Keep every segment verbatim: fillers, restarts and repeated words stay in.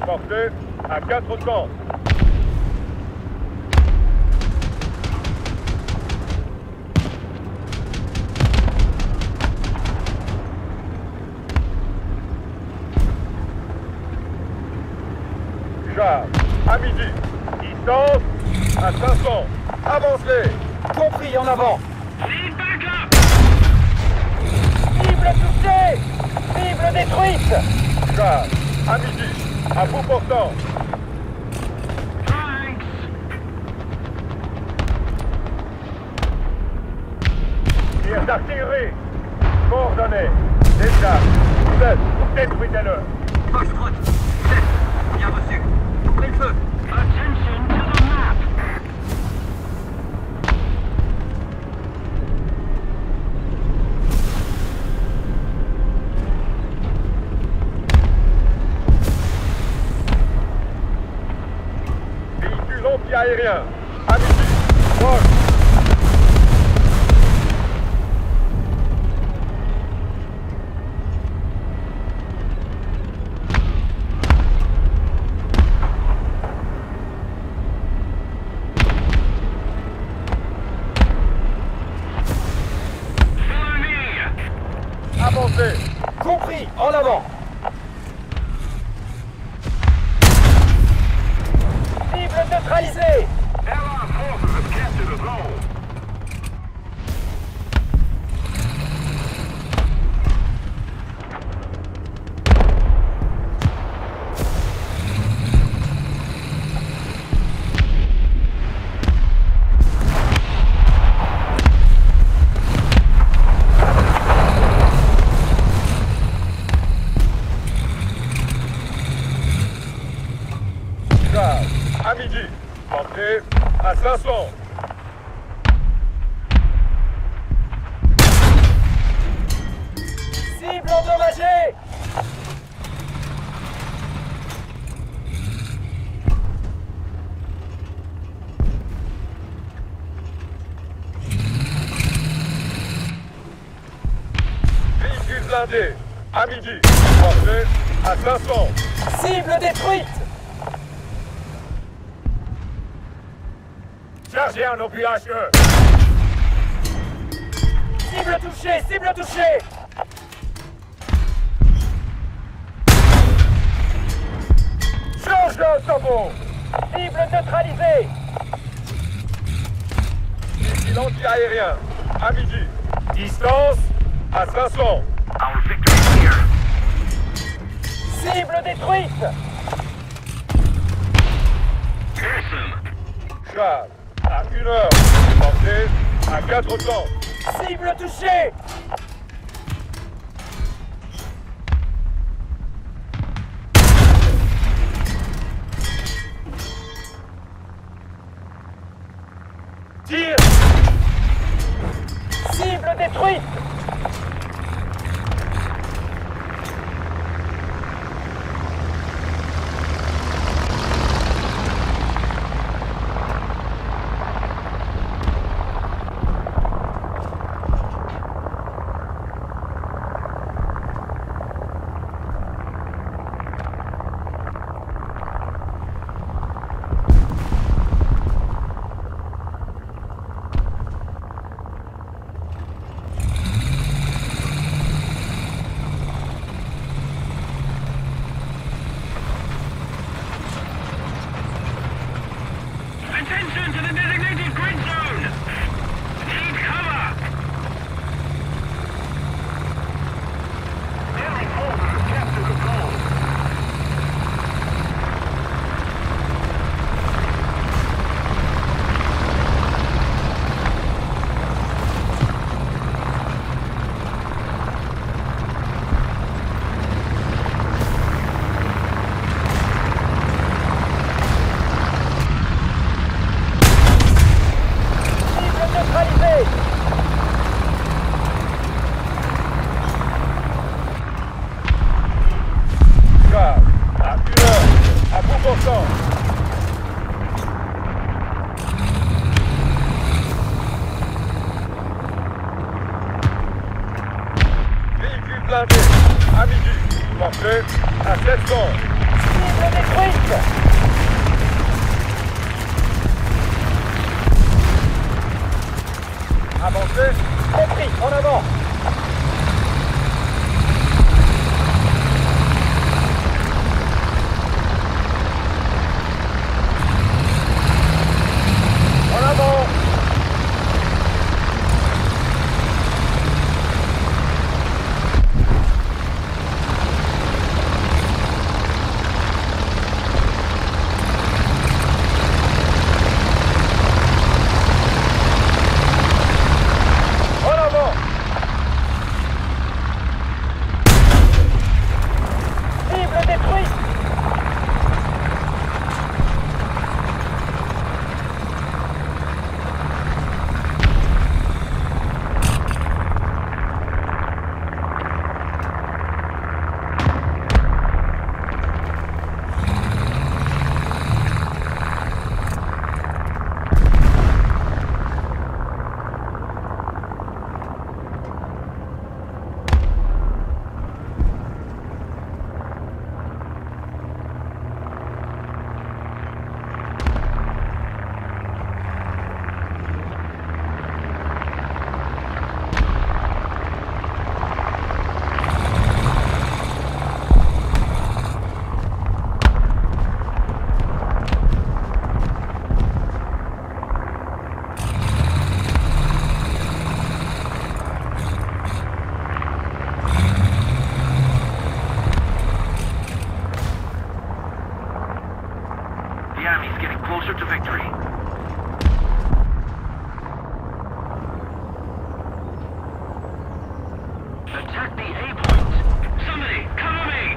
Portée à quatre cents. Charge à midi. Distance à cinq cents. Avancez. Compris, en avant. Need backup! Cible touchée. Cible détruite. Charge à midi. À bout portant. Thanks! Tir d'artillerie. Coordonnées. Décharge. sept. Détruisez-le. Foxtrot, sept. Bien reçu. Ouvrez le feu. Attention to the map! Véhicule anti-aérien. À midi. Proche. Follow me! Avancez. Compris, en avant. Cible neutralisée. Allied forces have captured a zone. Charge à midi. Portée à cinq cents. Cible endommagée. Véhicule blindé. À midi. Portée à cinq cents. Cible détruite. Chargez un obus H E. Cible touchée, cible touchée. Change de sabot. Cible neutralisée. Véhicule anti-aérien. À midi. Distance à cinq cents. Our victory is here. Cible détruite. Awesome! Charge à une heure. Portée à quatre cents. Cible touchée. Tire. Cible détruite. Attention to the designated grid zone! Need cover! Enemy forces have captured the zone. Cible neutralisée. Charge à une heure. À bout portant. Véhicule blindé. À midi. Portée à sept cents. Cible détruite. Avancez. Compris, en avant. En avant. En avant. Cible détruite. The enemy's getting closer to victory. Attack the A point. Somebody, cover me!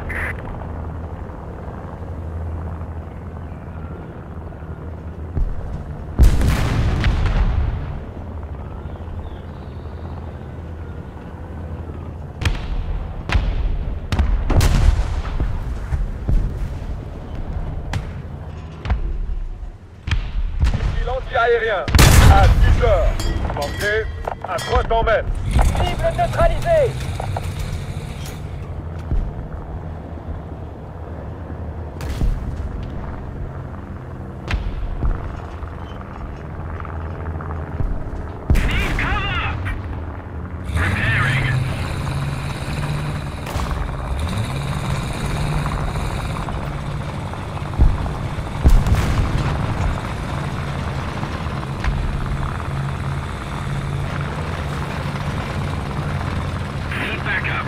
Aérien à six heures. Portée à trois cents mètres. Cible neutralisée. Need cover! Repairing. Need backup.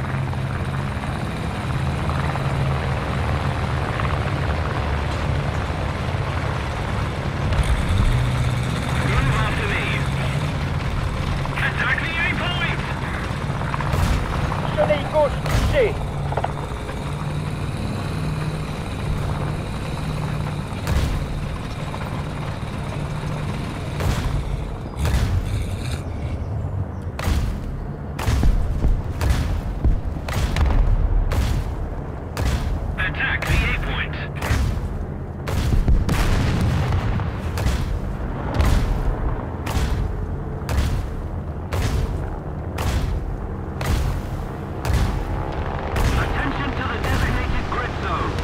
Move after me. Attack the A point! Chenille gauche touchée. Attack the A point! Attention to the designated grid zone.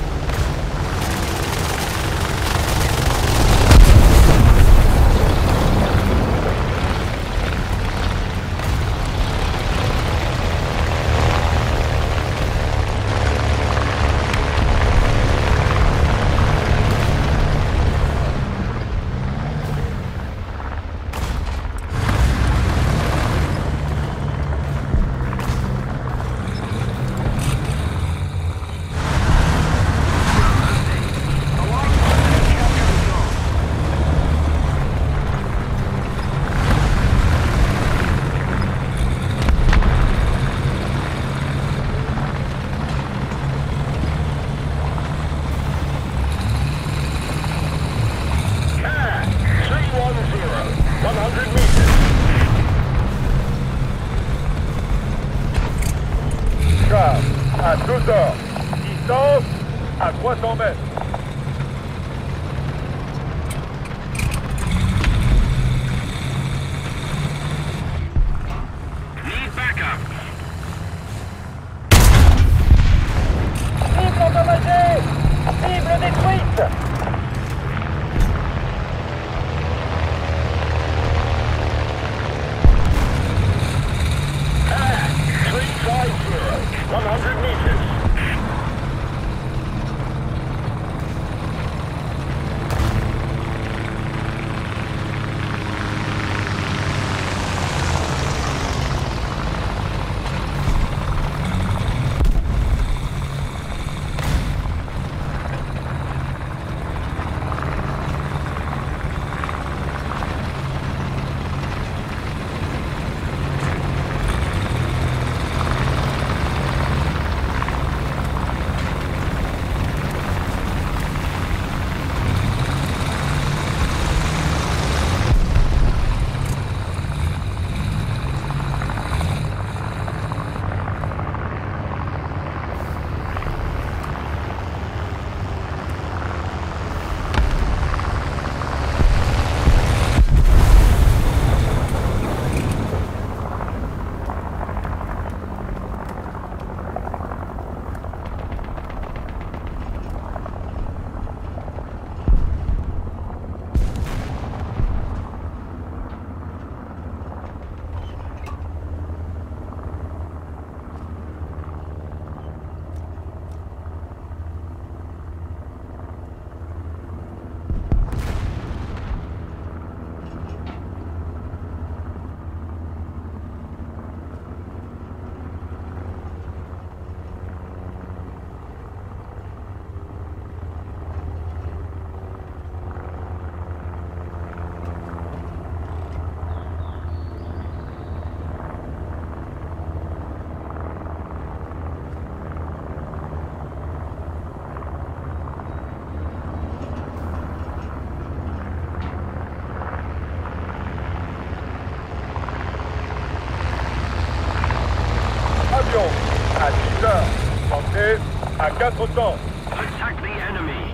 Char à deux heures. Distance à trois cents mètres. Need backup. Cible endommagée. quatre cents. Attack the enemy.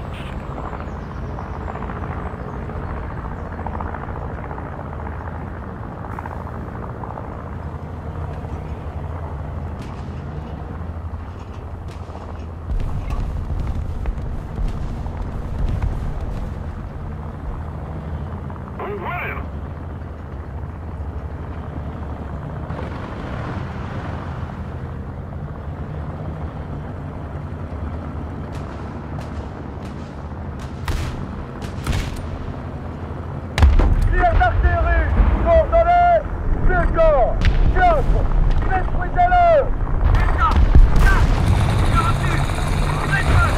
Tir d'artillerie! Coordonnées! Second! quatre! Détruisez-le! Lieutenant, quatre, j'ai reçu. Redmond.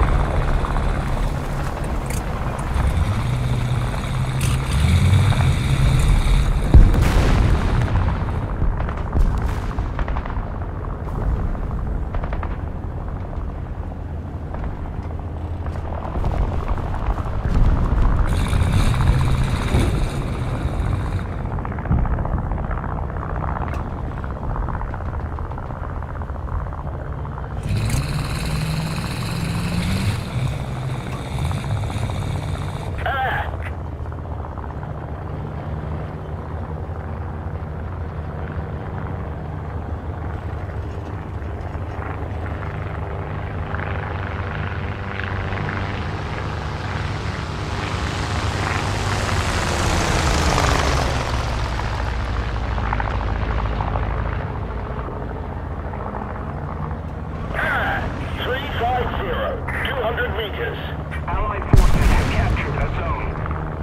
Allied forces have captured a zone.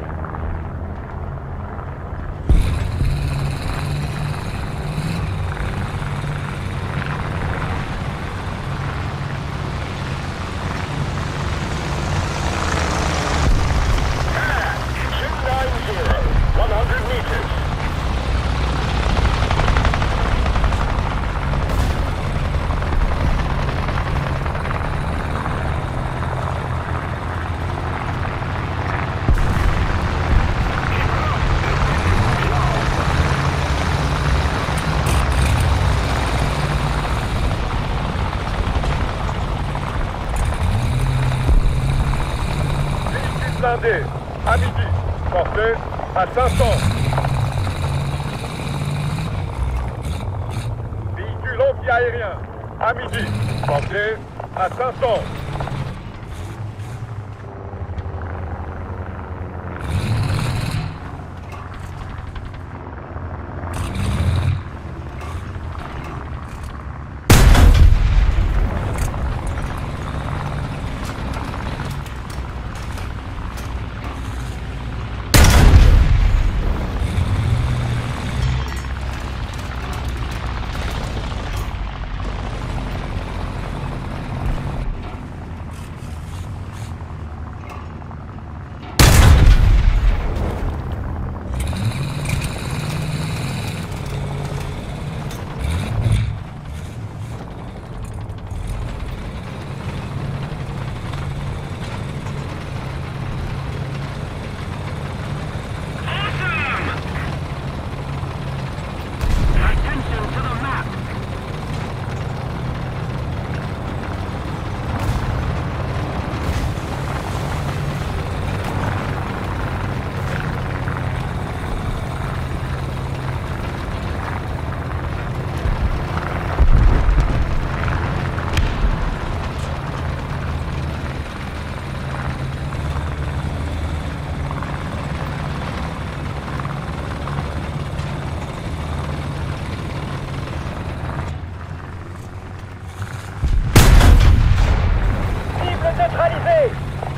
two ninety, one hundred meters. Blindé, à midi, portée à cinq cents. Véhicule anti-aérien, à midi, portée à cinq cents. Neutralisé!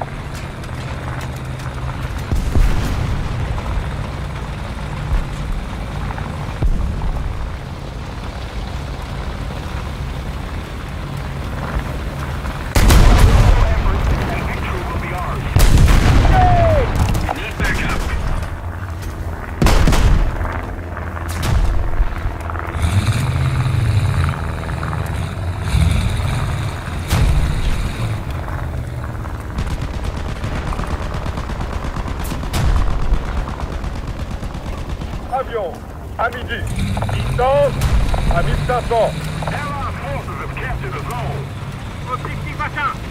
Avion, à midi. Distance, à mille cinq cents. Allied forces have captured a zone. Objectif Patins.